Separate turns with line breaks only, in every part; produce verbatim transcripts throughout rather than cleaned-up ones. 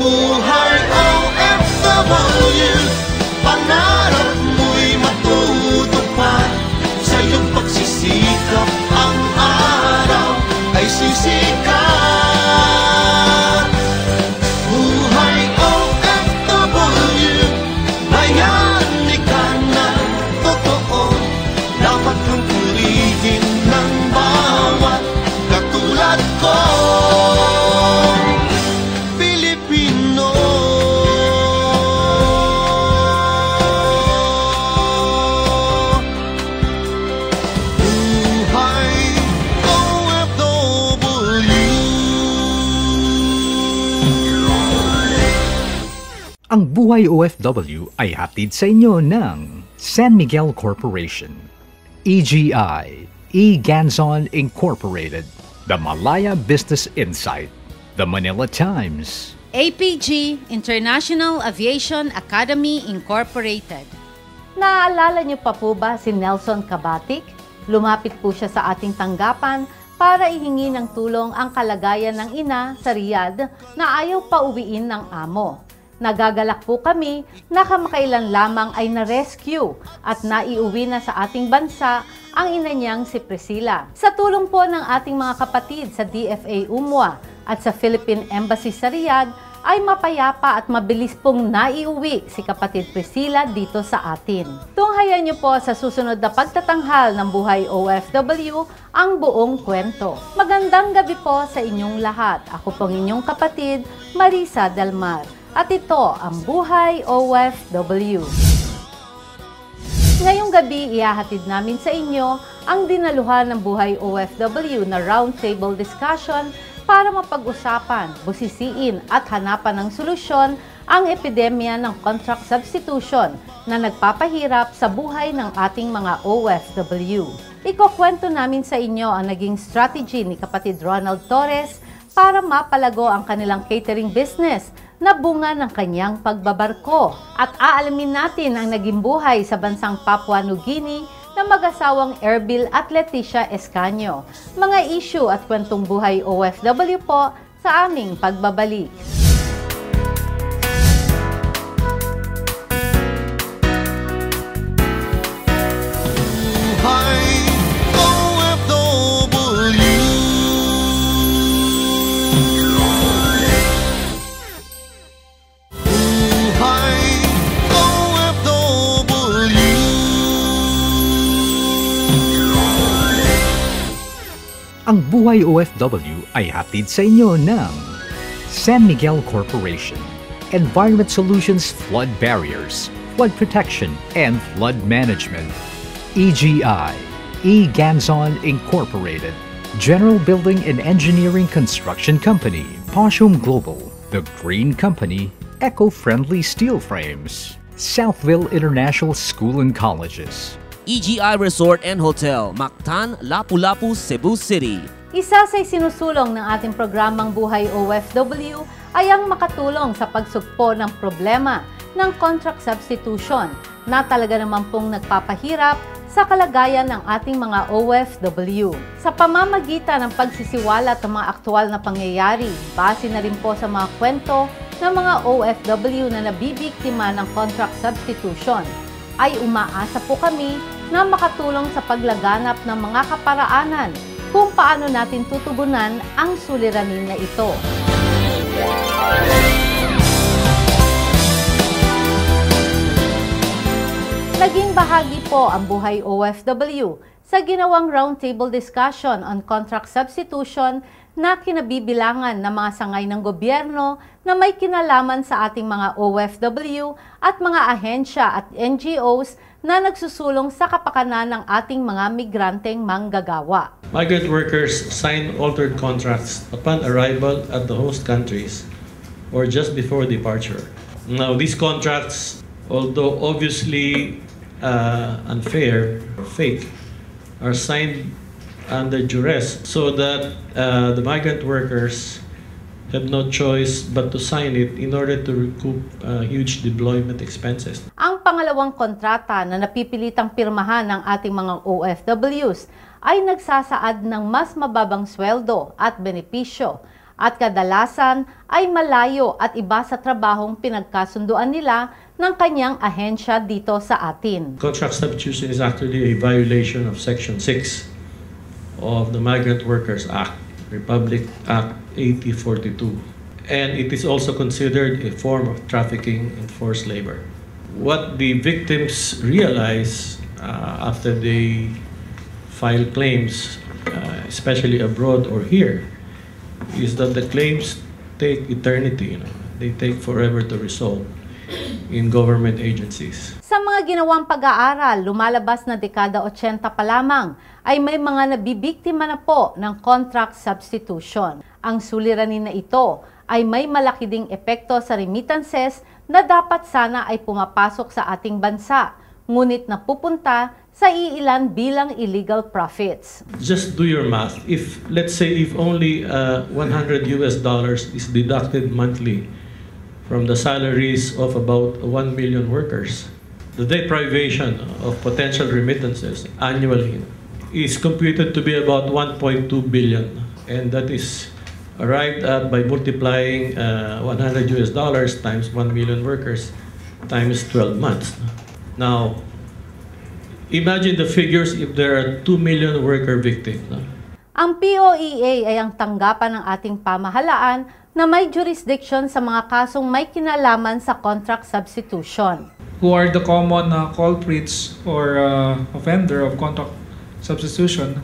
Buhay O F W, pangarap mo'y matutupad. Sa iyong pagsisikap, ang araw ay sisikat. Buhay O F W, bayani ka ng totoo. Dapat kang purihin ng bawat katulad ko. Pilipino. Buhay O F W.
Ang Buhay O F W ay hatid sa inyo ng San Miguel Corporation, E G I, E-Ganzon Incorporated, The Malaya Business Insight, The Manila Times,
A P G, International Aviation Academy Incorporated.
Naaalala niyo pa po ba si Nelson Cabatic? Lumapit po siya sa ating tanggapan para ihingi ng tulong ang kalagayan ng ina sa Riyadh na ayaw pa uwiin ng amo. Nagagalak po kami na kamakailan lamang ay na-rescue at naiuwi na sa ating bansa ang ina niyang si Priscilla. Sa tulong po ng ating mga kapatid sa D F A UMWA at sa Philippine Embassy sa Riyadh, ay mapayapa at mabilis pong naiuwi si kapatid Priscilla dito sa atin. Tunghayan niyo po sa susunod na pagtatanghal ng Buhay O F W ang buong kwento. Magandang gabi po sa inyong lahat. Ako pong inyong kapatid, Marisa Del Mar. At ito ang Buhay O F W. Ngayong gabi, ihahatid namin sa inyo ang dinaluhan ng Buhay O F W na roundtable discussion para mapag-usapan, busisiin at hanapan ng solusyon ang epidemya ng contract substitution na nagpapahirap sa buhay ng ating mga O F W. Ikukwento namin sa inyo ang naging strategy ni kapatid Ronald Torres para mapalago ang kanilang catering business na bunga ng kanyang pagbabarko. At aalamin natin ang naging buhay sa bansang Papua New Guinea na mag-asawang Erbil at Leticia Escanio. Mga issue at kwentong buhay O F W po sa aming pagbabalik.
Buhay O F W. Buhay O F W.
Ang Buhay O F W ay hatid sa inyo ng San Miguel Corporation, Environment Solutions Flood Barriers, Flood Protection and Flood Management, E G I, E-Ganzon Incorporated, General Building and Engineering Construction Company, Poshum Global, The Green Company, Eco-Friendly Steel Frames, Southville International School and Colleges,
E G I Resort and Hotel, Mactan, Lapu-Lapu, Cebu City.
Isa sa sinusulong ng ating programang Buhay O F W ay ang makatulong sa pagsugpo ng problema ng contract substitution na talaga naman pong nagpapahirap sa kalagayan ng ating mga O F W. Sa pamamagitan ng pagsisiwalat ng mga aktual na pangyayari, base na rin po sa mga kwento ng mga O F W na nabibiktima ng contract substitution, ay umaasa po kami na makatulong sa paglaganap ng mga kaparaanan kung paano natin tutugunan ang suliranin na ito. Naging bahagi po ang Buhay O F W sa ginawang roundtable discussion on contract substitution na kinabibilangan ng mga sangay ng gobyerno na may kinalaman sa ating mga O F W at mga ahensya at N G Os na nagsusulong sa kapakanan ng ating mga migranteng manggagawa.
Migrant workers sign altered contracts upon arrival at the host countries or just before departure. Now, these contracts, although obviously uh, unfair or fake, are signed under duress so that uh, the migrant workers have no choice but to sign it in order to recoup uh, huge deployment expenses.
Ang pangalawang kontrata na napipilitang pirmahan ng ating mga O F Ws ay nagsasaad ng mas mababang sweldo at benepisyo at kadalasan ay malayo at iba sa trabahong pinagkasunduan nila ng kanyang ahensya dito sa atin.
Contract substitution is actually a violation of Section six of the Migrant Workers Act, Republic Act eighty forty-two. And it is also considered a form of trafficking in forced labor. What the victims realize uh, after they file claims, uh, especially abroad or here, is that the claims take eternity. You know, they take forever to resolve in government agencies.
Sa mga ginawang pag-aaral, lumalabas na dekada eighty pa lamang ay may mga nabibiktima na po ng contract substitution. Ang suliranin na ito ay may malaki ding epekto sa remittances na dapat sana ay pumapasok sa ating bansa, ngunit napupunta sa iilan bilang illegal profits.
Just do your math. If, let's say, if only uh, one hundred U S dollars is deducted monthly from the salaries of about one million workers, the deprivation of potential remittances annually is computed to be about one point two billion. And that is arrived at by multiplying uh, one hundred U S dollars times one million workers times twelve months. Now, imagine the figures if there are two million worker victims. No?
Ang P O E A ay ang tanggapan ng ating pamahalaan na may jurisdiction sa mga kasong may kinalaman sa contract substitution.
Who are the common uh, culprits or uh, offender of contract substitution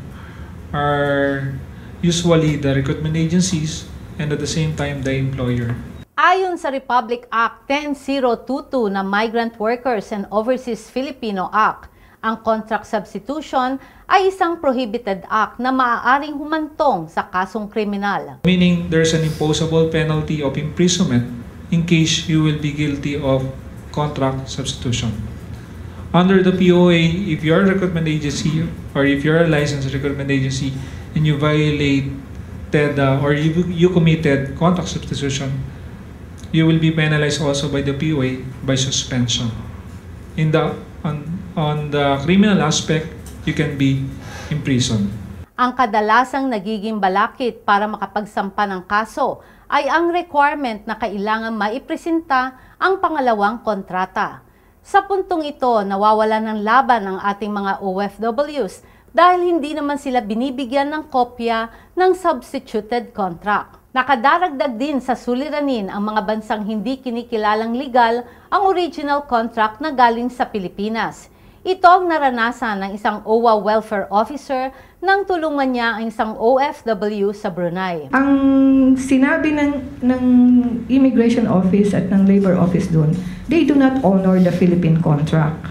are usually the recruitment agencies and at the same time the employer.
Ayon sa Republic Act ten thousand twenty-two na Migrant Workers and Overseas Filipino Act, ang contract substitution ay isang prohibited act na maaaring humantong sa kasong kriminal.
Meaning there's an imposable penalty of imprisonment in case you will be guilty of contract substitution. Under the P O A, if you're a recruitment agency or if you're a licensed recruitment agency and you violated uh, or you, you committed contract substitution, you will be penalized also by the P O A by suspension. In the on, on the criminal aspect, you can be imprisoned.
Ang kadalasang nagiging balakid para makapagsampa ng kaso ay ang requirement na kailangan maipresenta ang pangalawang kontrata. Sa puntong ito, nawawala ng laban ang ating mga O F Ws dahil hindi naman sila binibigyan ng kopya ng substituted contract. Nakadaragdag din sa suliranin ang mga bansang hindi kinikilalang legal ang original contract na galing sa Pilipinas. Ito ang naranasan ng isang O W A welfare officer nang tulungan niya ang isang O F W sa Brunei.
Ang sinabi ng, ng Immigration Office at ng Labor Office doon, they do not honor the Philippine contract.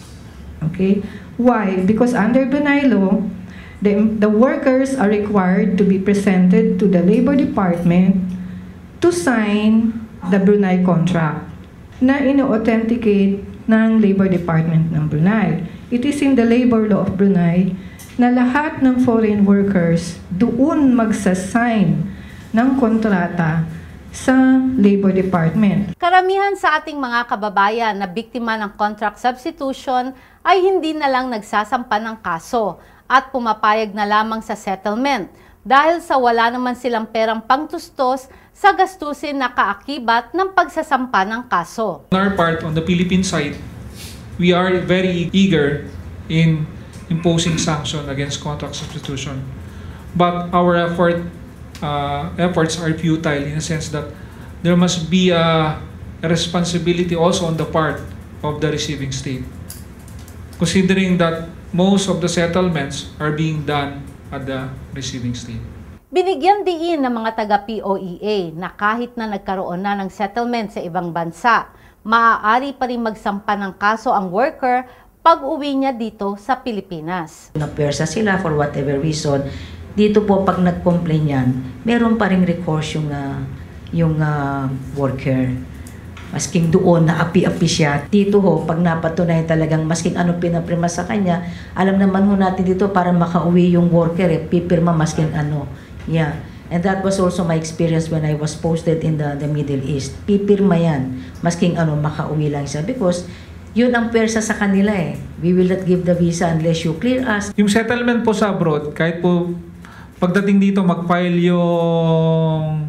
Okay? Why? Because under Brunei law, the, the workers are required to be presented to the Labor Department to sign the Brunei contract na ino-authenticate ng Labor Department ng Brunei. It is in the labor law of Brunei na lahat ng foreign workers doon magsasign ng kontrata sa Labor Department.
Karamihan sa ating mga kababayan na biktima ng contract substitution ay hindi na lang nagsasampa ng kaso at pumapayag na lamang sa settlement dahil sa wala naman silang perang pangtustos sa gastusin na kaakibat ng pagsasampa ng kaso.
On our part, on the Philippine side, we are very eager in imposing sanction against contract substitution. But our effort, uh, efforts are futile in a sense that there must be a, a responsibility also on the part of the receiving state. Considering that most of the settlements are being done at the receiving state.
Binigyan diin ng mga taga-P O E A na kahit na nagkaroon na ng settlement sa ibang bansa, maaari pa rin magsampa ng kaso ang worker pag uwi niya dito sa Pilipinas.
Napersa sila for whatever reason. Dito po pag nag-complain yan, meron pa ring recourse yung, uh, yung uh, worker. Masking doon na api-api siya. Dito ho, pag napatunay talagang masking ano pinaprima sa kanya, alam naman ho natin dito para makauwi yung worker, eh, pipirma masking ano. Yeah. And that was also my experience when I was posted in the, the Middle East. Pipirma yan, masking ano, makauwi lang siya. Because yun ang persa sa kanila eh. We will not give the visa unless you clear us.
Yung settlement po sa abroad, kahit po pagdating dito mag-file yung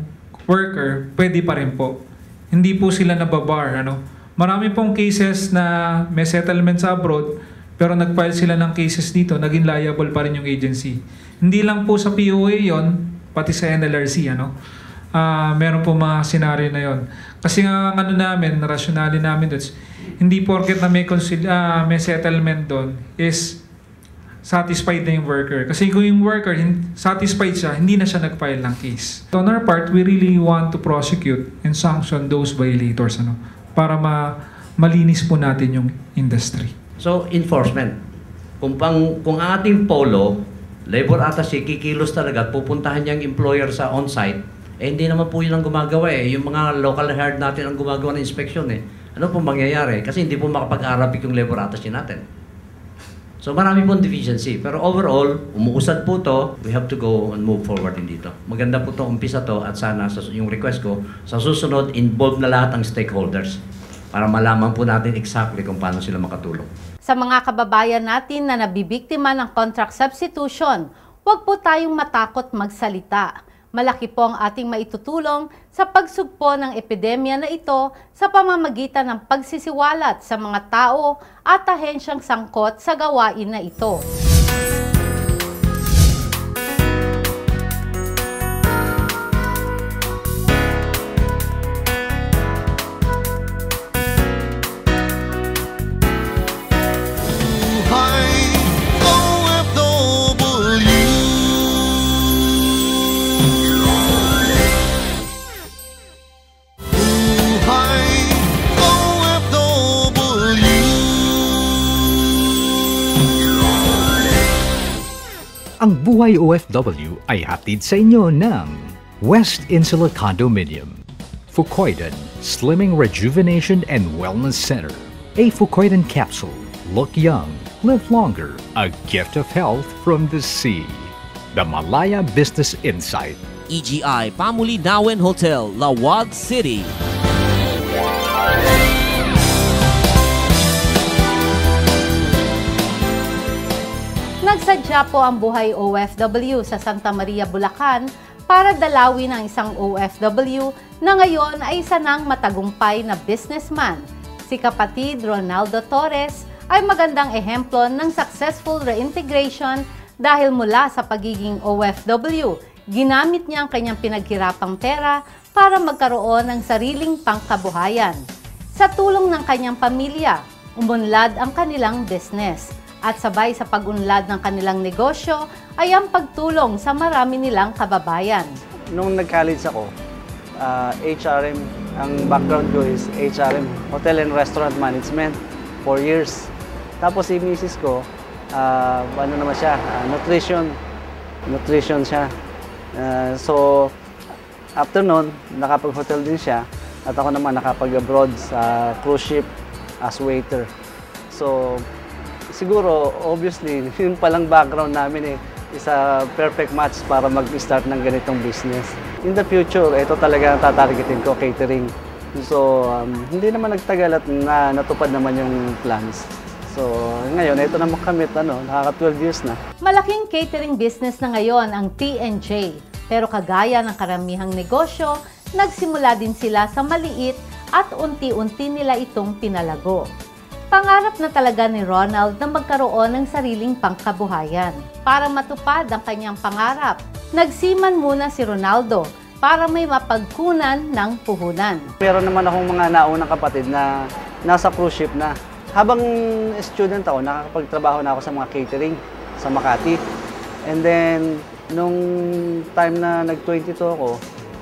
worker, pwede pa rin po. Hindi po sila nababar. Ano? Marami pong cases na may settlement sa abroad, pero nag-file sila ng cases dito, naging liable pa rin yung agency. Hindi lang po sa P O A yon, pati sa N L R C. Ano? Uh, meron po mga senaryo na yon. Kasi nga ang ano namin, rationale namin doon, hindi porket na may, uh, may settlement doon is satisfied na yung worker. Kasi kung yung worker satisfied siya, hindi na siya nag-file ng case. So on our part, we really want to prosecute and sanction those violators, ano, para ma malinis po natin yung industry.
So, enforcement. Kung, pang, kung ang ating polo, labor attaché, kikilos talaga at pupuntahan niyang employer sa on-site, eh hindi naman po yun ang gumagawa eh. Yung mga local herd natin ang gumagawa ng inspection eh. Ano po mangyayari? Kasi hindi po makapag-Arabic yung labor attaché natin. So marami pong deficiency. Pero overall, umuusad po to, we have to go and move forward din dito. Maganda po to, umpisa to, at sana sa, yung request ko, sa susunod, involve na lahat ng stakeholders para malaman po natin exactly kung paano sila makatulong.
Sa mga kababayan natin na nabibiktima ng contract substitution, huwag po tayong matakot magsalita. Malaki po ang ating maitutulong sa pagsugpo ng epidemya na ito sa pamamagitan ng pagsisiwalat sa mga tao at ahensyang sangkot sa gawain na ito.
Ang Buhay O F W ay hatid sa inyo ng West Insula Condominium, Fucoidan Slimming Rejuvenation and Wellness Center, a Fucoidan capsule, look young, live longer, a gift of health from the sea, the Malaya Business Insight,
E G I Pamulinawen Hotel, Lawag City.
Nagsadya po ang Buhay O F W sa Santa Maria, Bulacan para dalawin ang isang O F W na ngayon ay isa ng matagumpay na businessman. Si kapatid Ronaldo Torres ay magandang ehemplo ng successful reintegration dahil mula sa pagiging O F W, ginamit niya ang kanyang pinaghirapang pera para magkaroon ng sariling pangkabuhayan. Sa tulong ng kanyang pamilya, umunlad ang kanilang business. At sabay sa pag-unlad ng kanilang negosyo ay ang pagtulong sa marami nilang kababayan.
Nung nag-college ako, uh, H R M, ang background ko is H R M, Hotel and Restaurant Management, four years. Tapos si misis ko, uh, ano naman siya, uh, nutrition, nutrition siya. Uh, so, after nun, nakapag-hotel din siya at ako naman nakapag-abroad sa cruise ship as waiter. So, siguro, obviously, yun palang background namin eh, is a perfect match para mag-start ng ganitong business. In the future, ito talaga ang tatargetin ko, catering. So, um, hindi naman nagtagal at na, natupad naman yung plans. So, ngayon, ito naman kami, ano, nakaka twelve years na.
Malaking catering business na ngayon ang T and J. Pero kagaya ng karamihang negosyo, nagsimula din sila sa maliit at unti-unti nila itong pinalago. Pangarap na talaga ni Ronald na magkaroon ng sariling pangkabuhayan. Para matupad ang kanyang pangarap, nagsiman muna si Ronaldo para may mapagkunan ng puhunan.
Meron naman akong mga naunang kapatid na nasa cruise ship na. Habang student ako, nakakapagtrabaho na ako sa mga catering sa Makati. And then, nung time na nag twenty-two ako,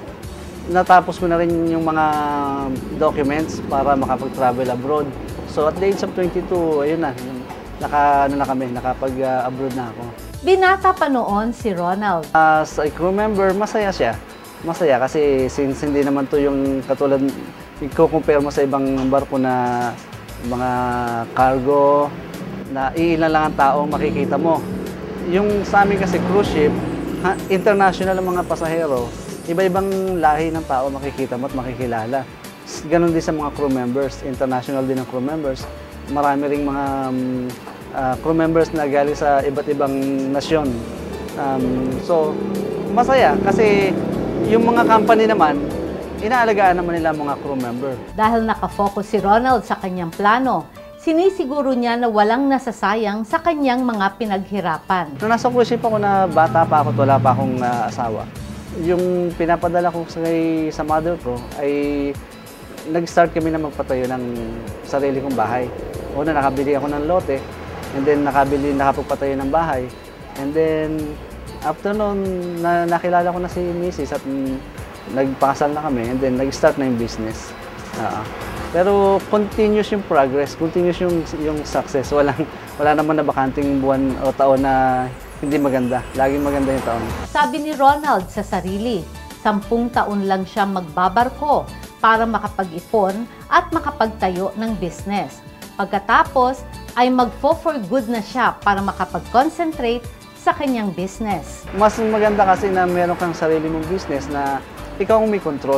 natapos ko na rin yung mga documents para makapag-travel abroad. So at the age of twenty-two, ayun na, naka, ano na kami, nakapag-abroad na ako.
Binata pa noon si Ronald.
As a crew member, masaya siya. Masaya kasi since hindi naman to yung katulad, i-compare mo sa ibang barko na mga cargo, na iilan lang ang tao makikita mo. Yung sa amin kasi cruise ship, ha, international ang mga pasahero, iba-ibang lahi ng tao makikita mo at makikilala. Ganon din sa mga crew members, international din ang crew members. Marami ring mga um, uh, crew members na galing sa iba't ibang nasyon. Um, so, masaya kasi yung mga company naman, inaalagaan naman nila ang mga crew member.
Dahil nakafocus si Ronald sa kanyang plano, sinisiguro niya na walang nasasayang sa kanyang mga pinaghirapan.
Nung nasa cruise ship ako na bata pa ako at wala pa akong uh, asawa, yung pinapadala ko sa, sa mother ko ay nag-start kami na magpatayo ng sarili kong bahay. Una, nakabili ako ng lote, and then nakabili, nakapagpatayo ng bahay. And then, after noon, na, nakilala ko na si Missus at mm, nagpakasal na kami, and then nag-start na yung business. Uh, pero continuous yung progress, continuous yung, yung success. Walang, wala naman na bakanting buwan o taon na hindi maganda. Laging maganda yung taon.
Sabi ni Ronald sa sarili, sampung taon lang siya magbabarko para makapag-ipon at makapagtayo ng business. Pagkatapos ay mag-for good na siya para makapag-concentrate sa kanyang business.
Mas maganda kasi na meron kang sarili mong business na ikaw ang may control.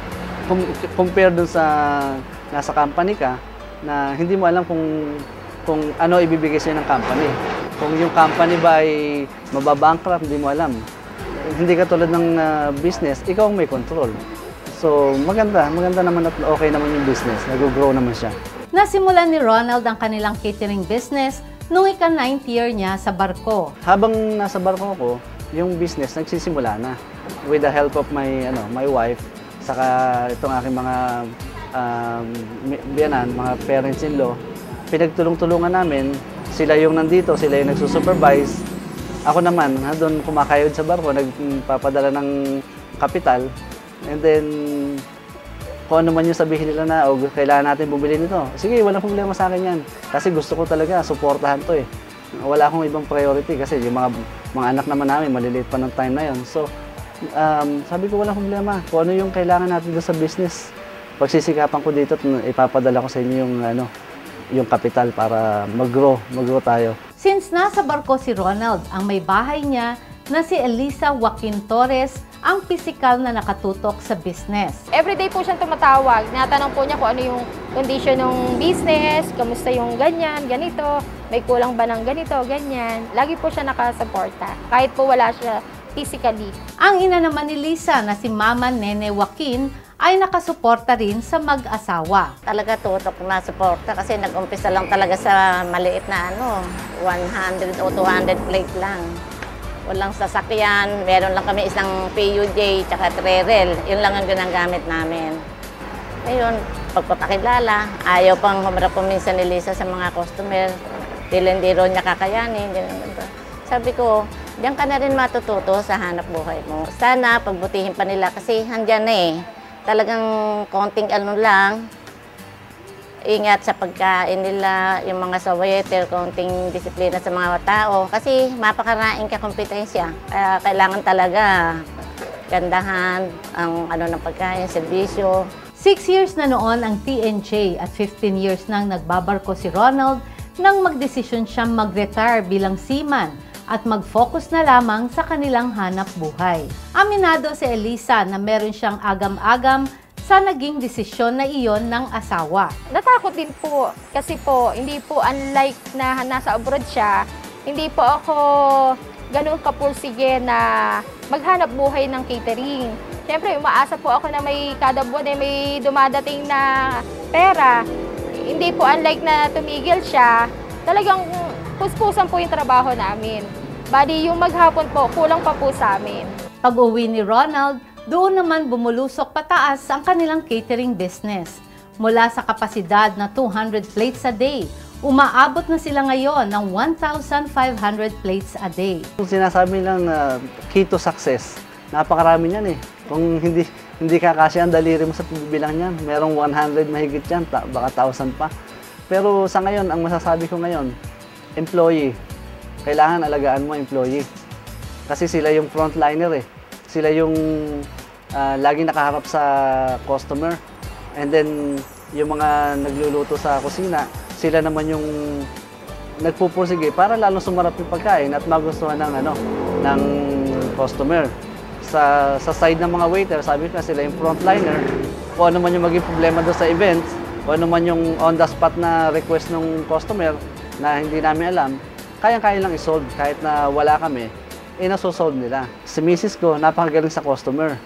Compare dun sa nasa company ka na hindi mo alam kung, kung ano ibibigay sa'yo ng company. Kung yung company ba ay mababankrupt, hindi mo alam. Hindi ka tulad ng uh, business, ikaw ang may control. So maganda, maganda naman at okay naman yung business, nag-grow naman siya.
Nasimulan ni Ronald ang kanilang catering business noong ika-ninth year niya sa barko.
Habang nasa barko ko, yung business nagsisimula na. With the help of my ano, my wife, saka itong aking mga um, biyanan, mga parents-in-law, pinagtulong-tulungan namin. Sila yung nandito, sila yung nagsusupervise. Ako naman, ha, doon kumakayod sa barko, nagpapadala ng kapital. And then, kung ano man yung sabihin nila na, o oh, kailangan natin bumili nito. Sige, walang problema sa akin yan. Kasi gusto ko talaga, suportahan to eh. Wala akong ibang priority kasi yung mga, mga anak naman namin, maliliit pa ng time na yon. So, um, sabi ko walang problema. Kung ano yung kailangan natin doon sa business, pagsisikapan ko dito at ipapadala ko sa inyo yung, ano, yung kapital para mag-grow, mag-grow tayo.
Since nasa barko si Ronald, ang may bahay niya na si Elisa Joaquin Torres ang pisikal na nakatutok sa business.
Everyday po siyang tumatawag. Natanong po niya kung ano yung condition ng business, kamusta yung ganyan, ganito, may kulang ba ng ganito, ganyan. Lagi po siya nakasuporta, kahit po wala siya physically.
Ang ina naman ni Lisa na si Mama Nene Joaquin ay nakasuporta rin sa mag-asawa.
Talaga tutok na suporta kasi nag-umpisa lang talaga sa maliit na ano, one hundred o two hundred plate lang. Walang sasakyan, meron lang kami isang P U J tsaka trerel. Yun lang ang ginagamit namin. Ngayon, pagpapakilala, ayaw pang humarap po minsan ni Lisa sa mga customer. Tila hindi ron niya kakayanin. Sabi ko, diyan ka na rin matututo sa hanap buhay mo. Sana pagbutihin pa nila kasi handyan na eh. Talagang konting ano lang, ingat sa pagkain nila, yung mga sa waiter, konting disiplina sa mga tao. Kasi mapakaraing ka kompetensya. Kaya kailangan talaga gandahan ang ano ng pagkain, serbisyo.
Six years na noon ang T N J at fifteen years nang nagbabarko si Ronald nang magdesisyon siyang mag-retire bilang seaman at mag-focus na lamang sa kanilang hanap buhay. Aminado si Elisa na meron siyang agam-agam sa naging desisyon na iyon ng asawa.
Natakot din po kasi po hindi po unlike na nasa abroad siya, hindi po ako ganun kapursige na maghanap buhay ng catering. Siyempre, umaasa po ako na may kada buwan ay may dumadating na pera. Hindi po unlike na tumigil siya, talagang puspusan po yung trabaho namin. Bali, yung maghapon po, kulang pa po sa amin.
Pag-uwi ni Ronald, doon naman bumulusok pataas ang kanilang catering business. Mula sa kapasidad na two hundred plates a day, umaabot na sila ngayon ng one thousand five hundred plates a day.
Kung sinasabi lang na key to success, napakarami niyan eh. Kung hindi hindi kakasya ang daliri mo sa pagbibilang niyan, merong one hundred mahigit yan, baka one thousand pa. Pero sa ngayon, ang masasabi ko ngayon, employee. Kailangan alagaan mo employee. Kasi sila yung frontliner eh. Sila yung uh, laging nakaharap sa customer. And then, yung mga nagluluto sa kusina, sila naman yung nagpupursige para lalong sumarap yung pagkain at magustuhan ng, ano, ng customer. Sa, sa side ng mga waiter, sabi ko na sila yung frontliner. Kung ano man yung maging problema doon sa event, kung ano man yung on-the-spot na request ng customer na hindi namin alam, kayang-kaya lang isolve kahit na wala kami, eh nasosolve nila. Si Missus ko, napakagaling sa customer.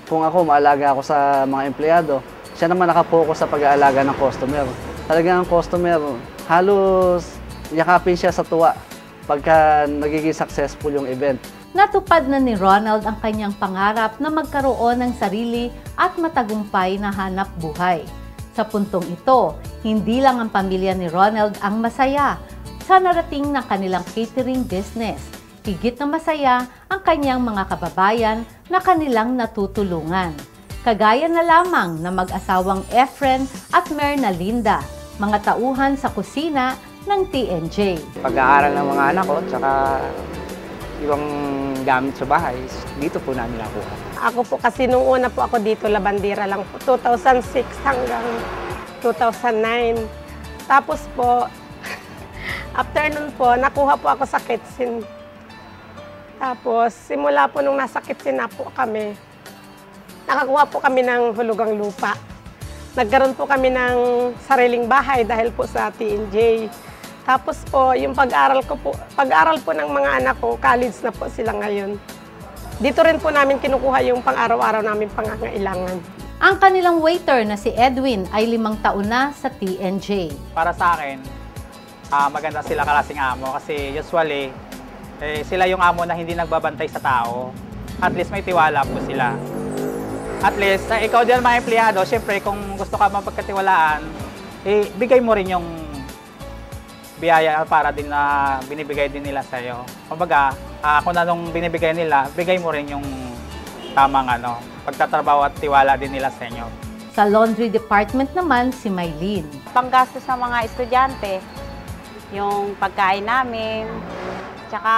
Kung ako, maalaga ako sa mga empleyado, siya naman nakapokus sa pag-aalaga ng customer. Talagang ang customer, halos yakapin siya sa tuwa pagka nagiging successful yung event.
Natupad na ni Ronald ang kanyang pangarap na magkaroon ng sarili at matagumpay na hanap buhay. Sa puntong ito, hindi lang ang pamilya ni Ronald ang masaya sa narating ng kanilang catering business. Higit na masaya ang kanyang mga kababayan na kanilang natutulungan. Kagaya na lamang na mag-asawang Efren at Merna Linda, mga tauhan sa kusina ng T N J.
Pag-aaral ng mga anak ko, tsaka ibang gamit sa bahay, dito po namin nakuha.
Ako po kasi nung una po ako dito, labandera lang po, two thousand six hanggang two thousand nine. Tapos po, after nun po, nakuha po ako sa kitchen. Tapos, simula po nung nasa kitchen na po kami, nakakuha po kami ng hulugang lupa. Nagkaroon po kami ng sariling bahay dahil po sa T N J. Tapos po, yung pag-aral ko po, pag-aral po ng mga anak ko, college na po sila ngayon. Dito rin po namin kinukuha yung pang-araw-araw namin pangangailangan.
Ang kanilang waiter na si Edwin ay limang taon na sa T N J.
Para sa akin, uh, maganda sila klaseng amo kasi usually, eh, sila yung amo na hindi nagbabantay sa tao. At least may tiwala po sila. At least, eh, ikaw din mga empleyado, syempre kung gusto ka mapagkatiwalaan, eh, bigay mo rin yung biyaya para din na binibigay din nila sa iyo. Kumbaga, uh, kung anong binibigay nila, bigay mo rin yung tamang ano, pagtatrabaho at tiwala din nila sa inyo.
Sa laundry department naman si Maylene.
Panggastos ng mga estudyante, yung pagkain namin, tsaka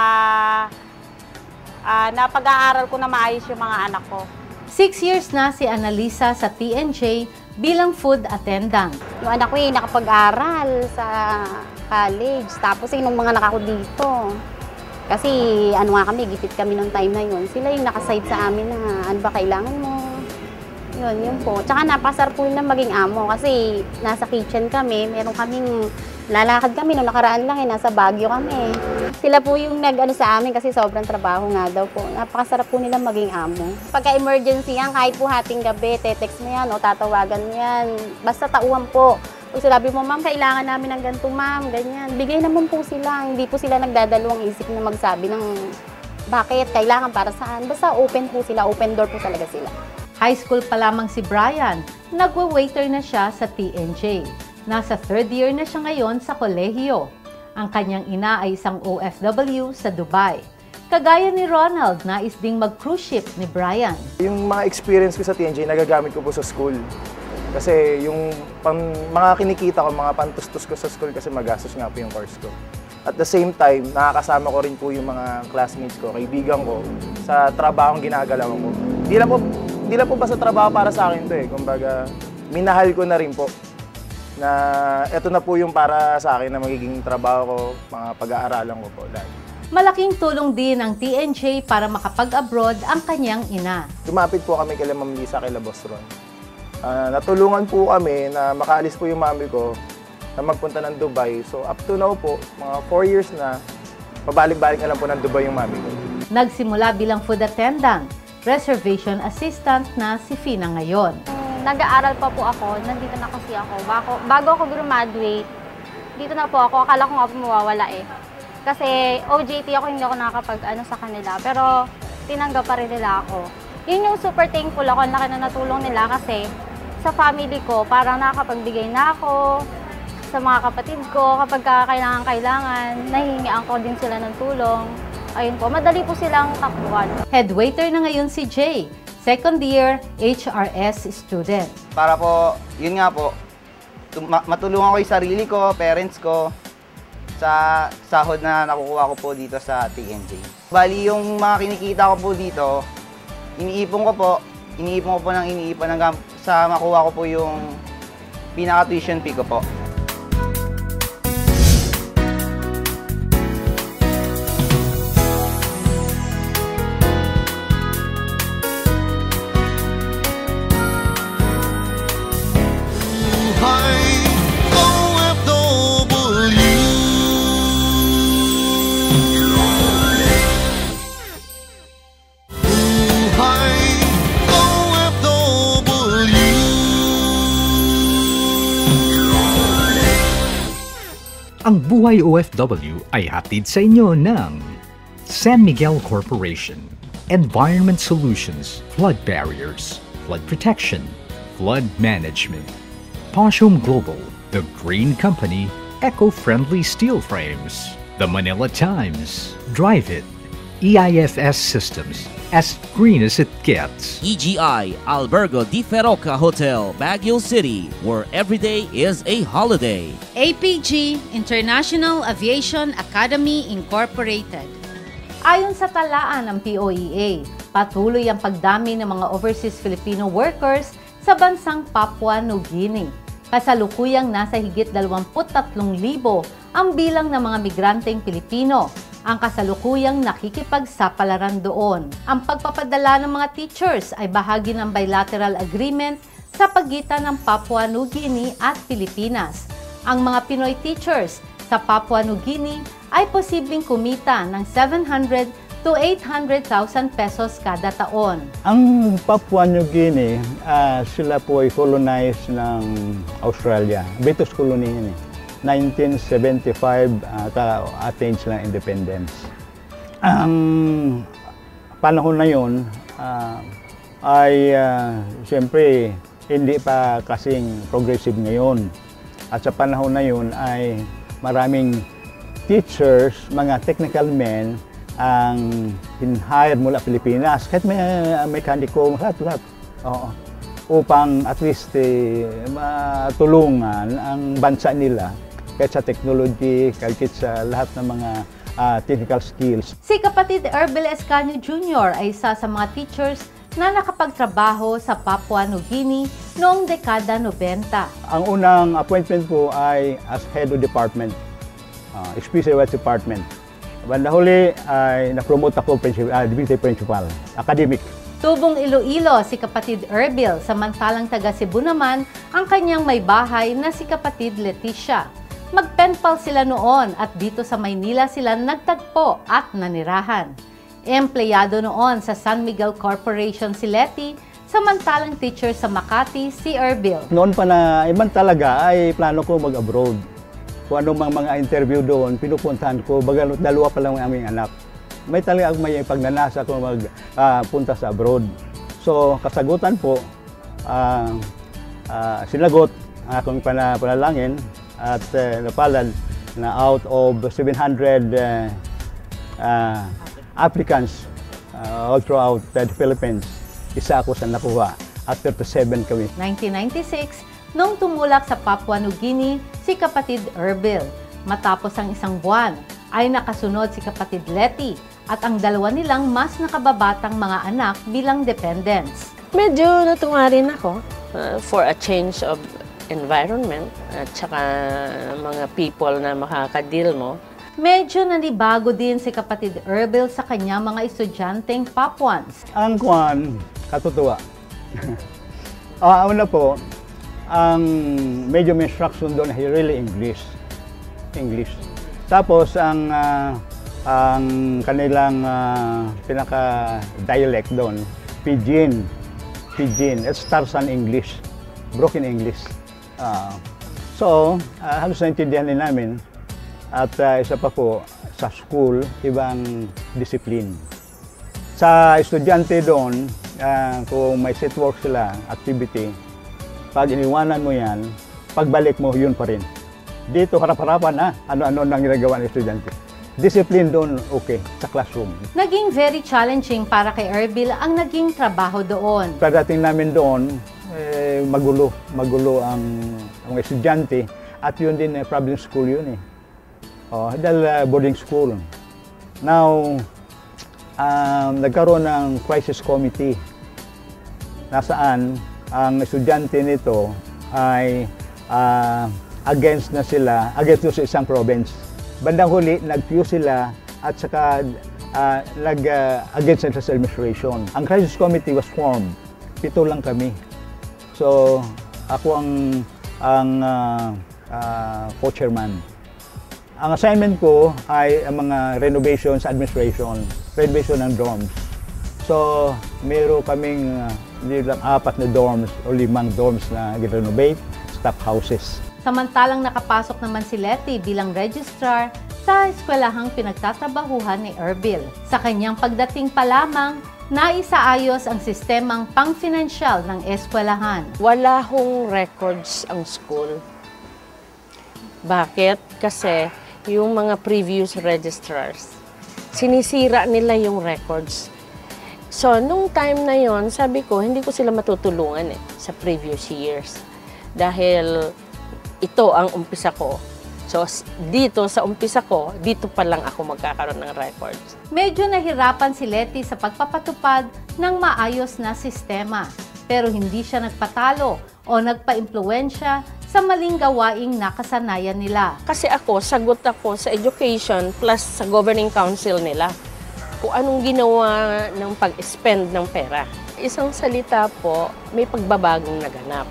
uh, napag-aaral ko na maayos yung mga anak ko.
Six years na si Annalisa sa T N J bilang food attendant.
Yung anak ko eh, nakapag-aral sa college, tapos eh, nung mga anak ko dito. Kasi ano nga kami, gipit kami nung time na yun. Sila yung nakaside sa amin na ano ba kailangan mo. Yun, yun po. Tsaka napasarap po na maging amo kasi nasa kitchen kami, meron kaming lalakad kami, nung nakaraan lang eh, nasa Baguio kami. Sila po yung nag-ano sa amin kasi sobrang trabaho nga daw po. Napakasarap po nila maging amo. Pagka-emergency yan, kahit po hating gabi, te-text mo yan o tatawagan mo yan. Basta tauhan po. Kung sinabi mo, ma'am, kailangan namin ng ganito, ma'am, ganyan. Bigay naman po sila. Hindi po sila nagdadalawang isip na magsabi ng bakit, kailangan, para saan. Basta open po sila, open door po talaga sila.
High school pa lamang si Brian, nagwa-waiter na siya sa T N J. Nasa third year na siya ngayon sa kolehiyo. Ang kanyang ina ay isang O F W sa Dubai. Kagaya ni Ronald, nais ding mag-cruise ship ni Brian.
Yung mga experience ko sa T N J, nagagamit ko po sa school. Kasi yung pang, mga kinikita ko, mga pantustos ko sa school kasi magastos nga po yung course ko. At the same time, nakakasama ko rin po yung mga classmates ko, kaibigan ko, sa trabahong ginagalaw ko. Hindi lang po, hindi lang po ba sa trabaho para sa akin to eh. Kumbaga, minahal ko na rin po na eto na po yung para sa akin na magiging trabaho ko, mga pag-aaralan ko po lahat.
Malaking tulong din ng T N J para makapag-abroad ang kanyang ina.
Lumapit po kami kay Ma'am Lisa, kay Boss Ron. Uh, natulungan po kami na makaalis po yung mami ko na magpunta ng Dubai. So up to now po, mga four years na, pabalik-balik na lang po ng Dubai yung mami ko.
Nagsimula bilang food attendant, reservation assistant na si Fina ngayon.
Nag-aaral pa po ako, nandito na kasi ako. Bago, bago ako graduate, dito na po ako. Akala ko nga po mawawala eh. Kasi O J T ako, hindi ako nakakapag-ano sa kanila. Pero tinanggap pa rin nila ako. Yun yung super thankful ako, laki na natulong nila kasi sa family ko, parang nakakapagbigay na ako sa mga kapatid ko. Kapag kailangan-kailangan, nahihingian ko din sila ng tulong. Ayun po, madali po silang takbuhan.
Head waiter na ngayon si Jay, second year H R S student.
Para po, yun nga po, matulungan ko yung sarili ko, parents ko, sa sahod na nakukuha ko po dito sa T N J. Bali, yung mga kinikita ko po dito, iniipon ko po, iniipon ko po ng iniipon hanggang sa makuha ko po yung pinaka-tuition fee ko po.
Hi, O
Ang Buhay O F W ay hatid sa inyo ng San Miguel Corporation, Environment Solutions, Flood Barriers, Flood Protection, Flood Management, Posh Home Global, The Green Company, Eco-Friendly Steel Frames, The Manila Times, Drive It, E I F S Systems, as green as it gets.
E G I Albergo di Feroca Hotel, Baguio City, where every day is a holiday.
A P G, International Aviation Academy Incorporated.
Ayon sa talaan ng P O E A, patuloy ang pagdami ng mga overseas Filipino workers sa bansang Papua New Guinea. Kasalukuyang nasa higit dalawampu't tatlong libo ang bilang ng mga migranteng Pilipino ang kasalukuyang nakikipagsapalaran doon. Ang pagpapadala ng mga teachers ay bahagi ng bilateral agreement sa pagitan ng Papua New Guinea at Pilipinas. Ang mga Pinoy teachers sa Papua New Guinea ay posibleng kumita ng seven hundred to eight hundred thousand pesos kada taon.
Ang Papua New Guinea, uh, sila po ay colonized ng Australia. British colony yan eh. nineteen seventy-five, uh, ka-attain sila independence. Ang panahon na yun uh, ay uh, siyempre hindi pa kasing progressive ngayon. At sa panahon na yun ay maraming teachers, mga technical men ang in-hire mula Pilipinas. Kahit may uh, mekaniko, lahat-lahat. Oo. Upang at least eh, matulungan ang bansa nila kahit sa technology, kahit sa lahat ng mga uh, technical skills.
Si kapatid Erbil Escanio Junior ay isa sa mga teachers na nakapagtrabaho sa Papua New Guinea noong dekada ninety.
Ang unang appointment ko ay as head of department, uh, Special Rights Department. Banda huli ay na-promote ako principal, uh, deputy principal, academic.
Tubong Iloilo si kapatid Erbil, samantalang taga Cebu naman ang kanyang may bahay na si kapatid Leticia. Mag-penpal sila noon at dito sa Maynila sila nagtagpo at nanirahan. Empleyado noon sa San Miguel Corporation si Leti, samantalang teacher sa Makati si Erbil.
Noon pa na iman talaga ay plano ko mag-abroad. Kung anong mga, mga interview doon, pinupuntahan ko, baga dalawa pa lang ang aming anak. May talaga may pagnanasa ko magpunta uh, sa abroad. So kasagutan po, uh, uh, sinagot ang akong panalangin. At uh, napalad na out of seven hundred uh, uh, applicants uh, all throughout uh, the Philippines, isa ako sa nakuha at thirty-seven kami.
nineteen ninety-six, nung tumulak sa Papua New Guinea si kapatid Erbil. Matapos ang isang buwan, ay nakasunod si kapatid Leti at ang dalawa nilang mas nakababatang mga anak bilang dependents.
Medyo natuwa rin ako uh, for a change of environment at saka mga people na makakadeal mo.
Medyo nanibago din si kapatid Erbil sa kanya mga estudyanteng Papuans.
Ang kwan, katutuwa. uh, una po, ang medyo may instruction doon ay really English. English. Tapos ang uh, ang kanilang uh, pinaka-dialect doon, Pidgin. Pidgin. It starts on English. Broken English. Uh, so, uh, halos naintindihan din namin. At uh, isa pa po, sa school, ibang discipline. Sa estudyante doon, uh, kung may set work sila, activity, pag iniwanan mo yan, pagbalik mo, yun pa rin. Dito, harap-harapan na, ano-ano nang ginagawa ng estudyante. Discipline doon, okay, sa classroom.
Naging very challenging para kay Erbil ang naging trabaho doon.
Pagdating namin doon, eh, magulo, magulo ang, ang estudyante at yun din eh, problem school yun eh. Oh, dahil uh, boarding school. Now, um, nagkaroon ng crisis committee nasaan ang estudyante nito ay uh, against na sila, against sa isang province. Bandang huli, nag-fuse sila at saka uh, nag-against uh, sa administration. Ang crisis committee was formed. Pito lang kami. So, ako ang, ang uh, uh, co-chairman. Ang assignment ko ay ang mga renovation sa administration, renovation ng dorms. So, meron kaming uh, hindi lang apat na dorms o limang dorms na i-renovate. staff houses.
Samantalang nakapasok naman si Letty bilang registrar sa eskwelahang pinagtatrabahuhan ni Erbil. Sa kanyang pagdating pa lamang, naisaayos ang sistemang pang-finansyal ng eskwelahan.
Wala hong records ang school. Bakit? Kasi yung mga previous registrars, sinisira nila yung records. So, nung time na yon, sabi ko, hindi ko sila matutulungan eh, sa previous years. Dahil ito ang umpisa ko. So, dito sa umpisa ko, dito pa lang ako magkakaroon ng records.
Medyo nahirapan si Letty sa pagpapatupad ng maayos na sistema. Pero hindi siya nagpatalo o nagpa-impluwensya sa maling gawaing nakasanayan nila.
Kasi ako, sagot ako sa education plus sa governing council nila. Kung anong ginawa ng pag-spend ng pera. Isang salita po, may pagbabagong naganap.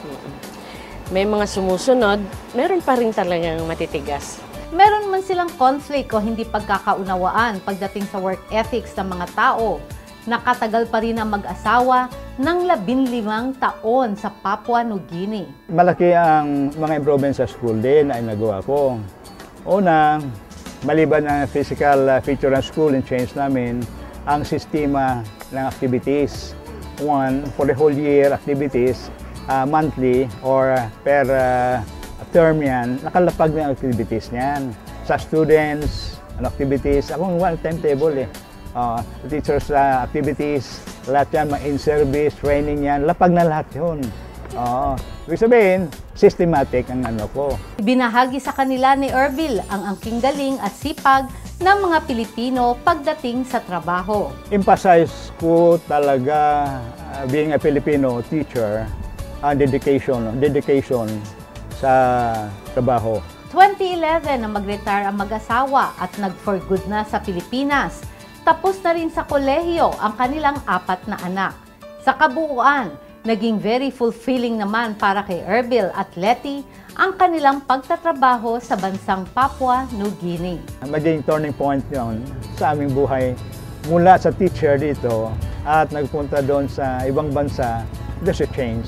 May mga sumusunod, meron pa rin talagang matitigas.
Meron man silang conflict o hindi pagkakaunawaan pagdating sa work ethics ng mga tao. Nakatagal pa rin ang mag-asawa ng labinlimang taon sa Papua New Guinea.
Malaki ang mga improvements sa school din ay nagawa ko. Una, maliban ang physical feature ng school, in-change namin ang sistema ng activities. One, for the whole year activities, Uh, monthly or per uh, term yan, nakalapag na activities niyan. Sa students, ano, activities, akong one timetable eh. Uh, teachers uh, activities, lahat yan, mga in-service, training yan, lapag na lahat yun. Uh, ibig sabihin, systematic ang ano ko.
Binahagi sa kanila ni Erbil ang angking galing at sipag ng mga Pilipino pagdating sa trabaho.
Emphasize ko talaga uh, being a Filipino teacher, ang dedication, dedication sa trabaho.
twenty eleven na mag-retire ang mag-asawa at nag-for good na sa Pilipinas. Tapos na rin sa kolehiyo ang kanilang apat na anak. Sa kabuuan, naging very fulfilling naman para kay Erbil at Letty ang kanilang pagtatrabaho sa bansang Papua New Guinea.
Maging turning point yun sa aming buhay mula sa teacher dito at nagpunta doon sa ibang bansa, there's a change.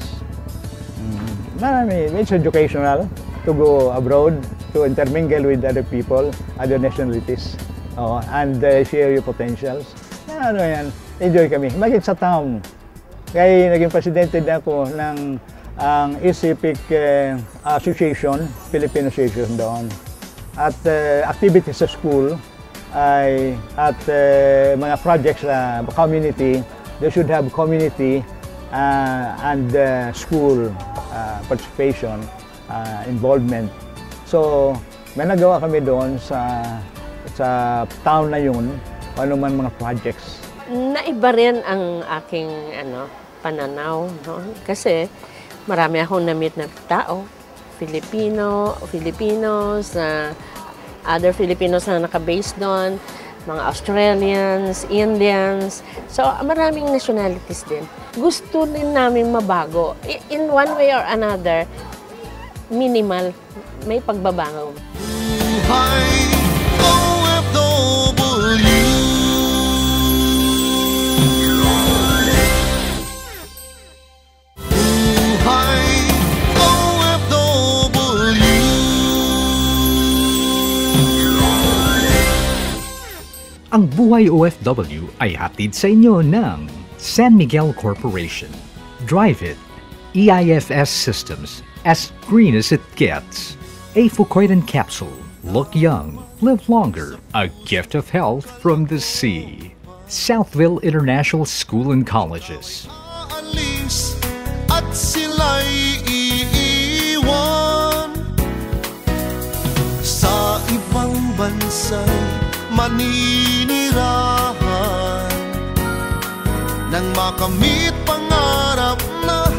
Marami, it's educational to go abroad, to intermingle with other people, other nationalities, oh, and uh, share your potentials. Ano yan, enjoy kami. Maging sa town. Kaya naging presidente na ako ng ang ISIPIC uh, Association, Philippine Association doon. At uh, activities sa school, ay, at uh, mga projects sa community, they should have community uh, and uh, school Uh, participation, uh, involvement. So, may nagawa kami doon sa sa town na yun, ano man mga projects.
Naiba rin ang aking ano, pananaw, no? Kasi marami akong na-meet na tao, Filipino, Filipinos, uh, other Filipinos na naka-base doon, mga Australians, Indians. So, maraming nationalities din. Gusto din namin mabago. In one way or another, minimal, may pagbabago.
Buhay O F W. Buhay O F W.
Ang Buhay O F W ay hatid sa inyo ng San Miguel Corporation. Drive it. E I F S Systems. As green as it gets. A Fucoidan capsule. Look young. Live longer. A gift of health from the sea. Southville International School and Colleges.
Alis at sila'y iiwan sa ibang bansa'y maninirahan nang makamit pangarap na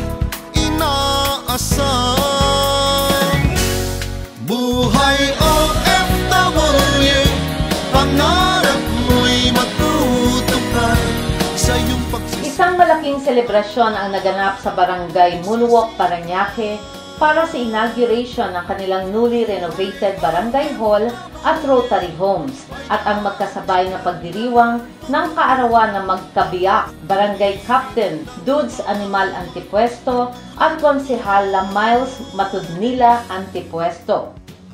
inaasahan. Buhay O F W, pangarap mo'y matutupad sa iyong pagsisipag.
Isang malaking selebrasyon ang naganap sa Barangay Muluwok, Parañaque para sa inauguration ng kanilang newly renovated Barangay Hall at Rotary Homes at ang magkasabay na pagdiriwang ng kaarawan ng magkabiyak Barangay Captain Dudes Animal Antipuesto at Konsehal Miles Matudnila Antipuesto.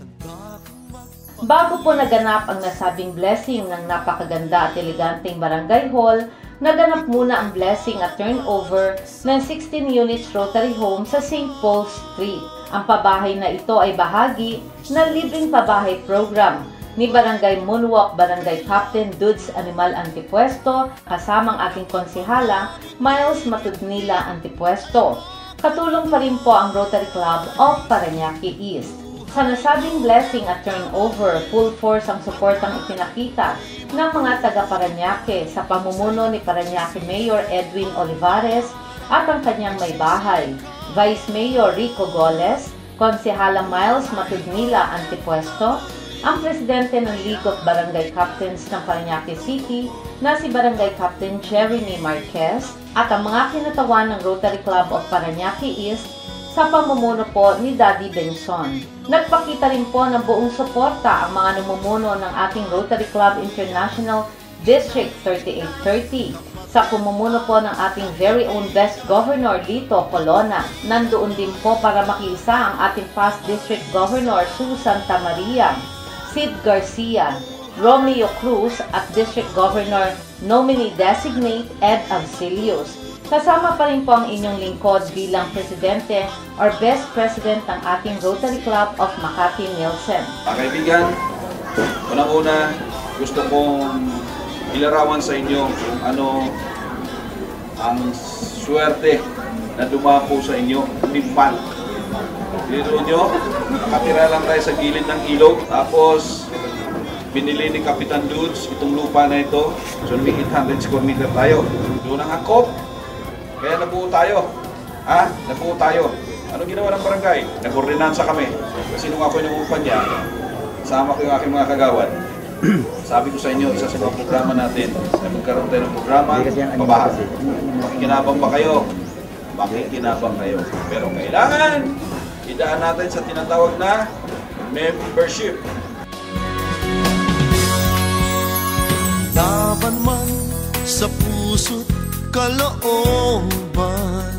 Bago po naganap ang nasabing blessing ng napakaganda at eleganteng Barangay Hall, naganap muna ang blessing at turnover ng sixteen units Rotary Home sa Saint Paul Street. Ang pabahay na ito ay bahagi ng libreng pabahay program ni Barangay Moonwalk Barangay Captain Dudes Animal Antipuesto kasamang ating konsehala Miles Matudnila Antipuesto. Katulong pa rin po ang Rotary Club of Parañaque East. Sa nasabing blessing at turnover, full force ang suportang ipinakita ng mga taga-Parañaque sa pamumuno ni Parañaque Mayor Edwin Olivares at ang kanyang may bahay, Vice Mayor Rico Goles, Konsehala Miles Matudnila Antipuesto, ang presidente ng League of Barangay Captains ng Parañaque City na si Barangay Captain Jeremy Marquez at ang mga kinatawan ng Rotary Club of Parañaque East sa pamumuno po ni Daddy Benson. Nagpakita rin po ng buong suporta ang mga namumuno ng ating Rotary Club International District thirty-eight thirty sa pamumuno po ng ating very own Best Governor Lito Colona. Nandoon din po para makiisa ang ating past District Governor Sue Santa Maria, Sid Garcia, Romeo Cruz at District Governor Nominee Designate Ed Auxilius. Kasama pa rin po ang inyong lingkod bilang Presidente or Best President ng ating Rotary Club of Makati Nielsen.
Mga kaibigan, unang-una gusto kong ilarawan sa inyo kung ano ang swerte na dumako sa inyo, timpan. Dito nyo, nakatira lang tayo sa gilid ng ilog, tapos binili ni Kapitan Dudes itong lupa na ito, so may eight hundred square meter tayo. Doon ang angkop. Kaya nabuo tayo. Ha? Nabuo tayo. Anong ginawa ng barangay? Nag-ordinansa kami. Kasi nung ako inuupan niya, sama ko yung aking mga kagawad. Sabi ko sa inyo, isa sa mga programa natin, na magkaroon tayo ng programa, pabahas. Makikinabang ba kayo? Makikinabang kayo. Pero kailangan, idaan natin sa tinatawag na membership.
Laban man sa puso't kalooban,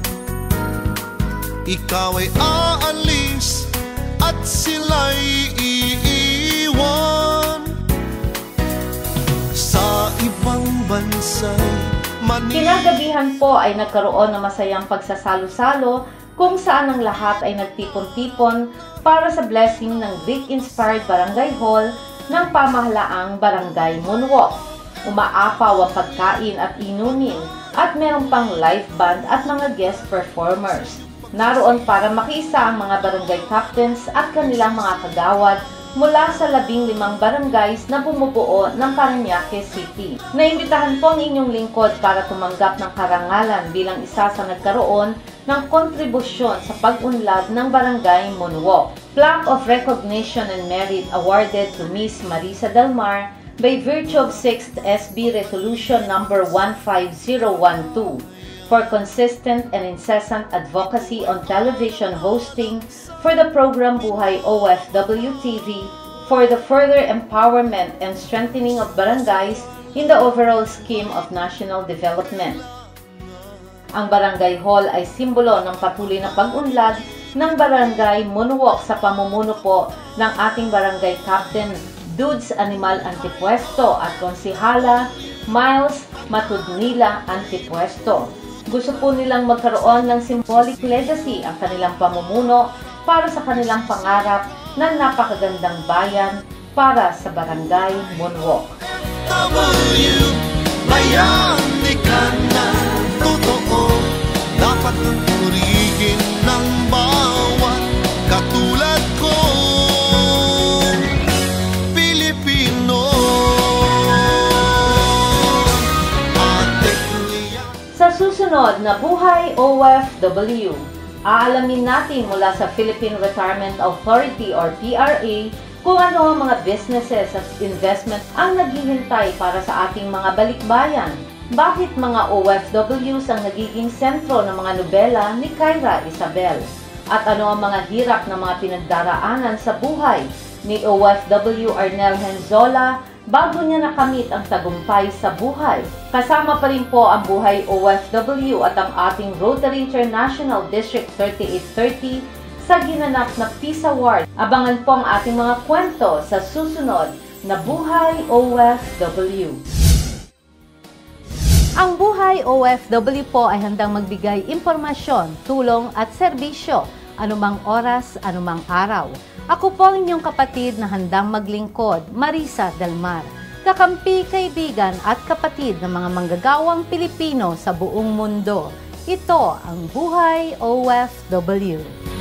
ikaw ay aalis at sila'y iiwan sa ibang bansa'y Manila.
Kinagabihan po ay nagkaroon ng masayang pagsasalo-salo kung saan ang lahat ay nagtipon-tipon para sa blessing ng Greek-inspired Barangay Hall ng pamahalaang Barangay Moonwalk. Umaapaw ang pagkain at inumin at meron pang live band at mga guest performers. Naroon para makiisa ang mga barangay captains at kanilang mga kagawad mula sa labing limang barangays na bumubuo ng Parañaque City. Naimbitahan po ang inyong lingkod para tumanggap ng karangalan bilang isa sa nagkaroon ng kontribusyon sa pag-unlad ng Barangay Moonwalk. Plaque of Recognition and Merit awarded to Miss Marisa Delmar by virtue of sixth S B Resolution number one five zero one two for consistent and incessant advocacy on television hosting for the program Buhay O F W T V for the further empowerment and strengthening of barangays in the overall scheme of national development. Ang Barangay Hall ay simbolo ng patuloy na pag-unlad ng Barangay Moonwalk sa pamumuno po ng ating Barangay Captain Dudes Animal Antipuesto at Konsehala Miles Matudnila Antipuesto. Gusto po nilang magkaroon ng symbolic legacy ang kanilang pamumuno para sa kanilang pangarap ng napakagandang bayan para sa Barangay Moonwalk.
Bayani ka na totoo, dapat purihin ng bawat katulad ko.
Sa susunod na Buhay O F W, aalamin natin mula sa Philippine Retirement Authority or P R A kung ano ang mga businesses at investment ang naghihintay para sa ating mga balikbayan. Bakit mga O F Ws ang nagiging sentro ng mga nobela ni Kyra Isabel? At ano ang mga hirap ng mga pinagdaraanan sa buhay ni O F W Arnel Henzola bago niya nakamit ang tagumpay sa buhay. Kasama pa rin po ang buhay O F W at ang ating Rotary International District thirty-eight thirty sa ginanap na Peace Award. Abangan po ang ating mga kwento sa susunod na Buhay O F W. Ang Buhay O F W po ay handang magbigay impormasyon, tulong at serbisyo anumang oras, anumang araw. Ako po ang inyong kapatid na handang maglingkod, Marisa Delmar, kakampi, kaibigan at kapatid ng mga manggagawang Pilipino sa buong mundo. Ito ang Buhay O F W.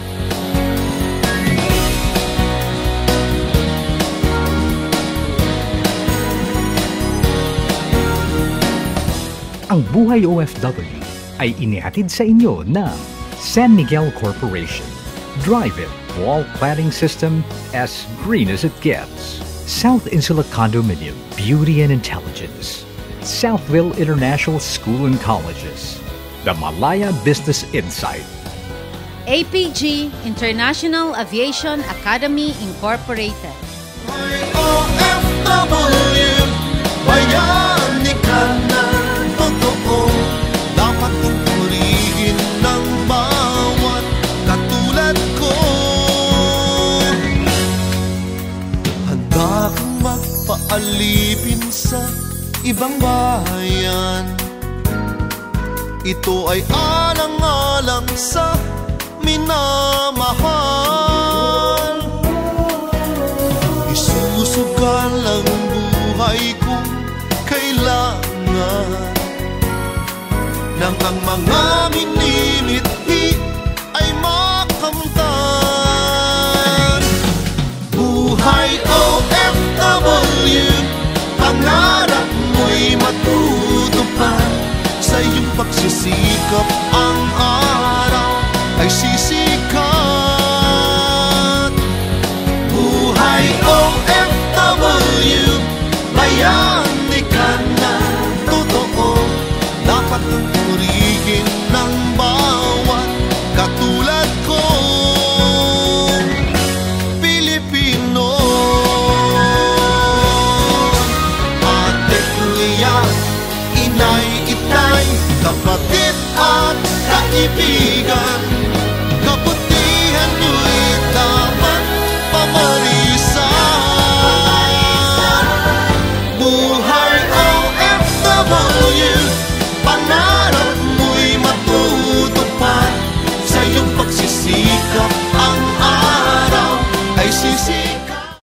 Ang Buhay O F W ay inihatid sa inyo ng San Miguel Corporation. Drive it, wall cladding system as green as it gets. South Insula Condominium, beauty and intelligence. Southville International School and Colleges. The Malaya Business Insight.
A P G International Aviation Academy Incorporated.
O F W, bayani ka na totoo. Dapat kong purihin ng bawat katulad ko. Handa kang magpaalipin sa ibang bayan. Ito ay alang-alang sa minamahal. Isusugal ang buhay kong kailangan ng ang mga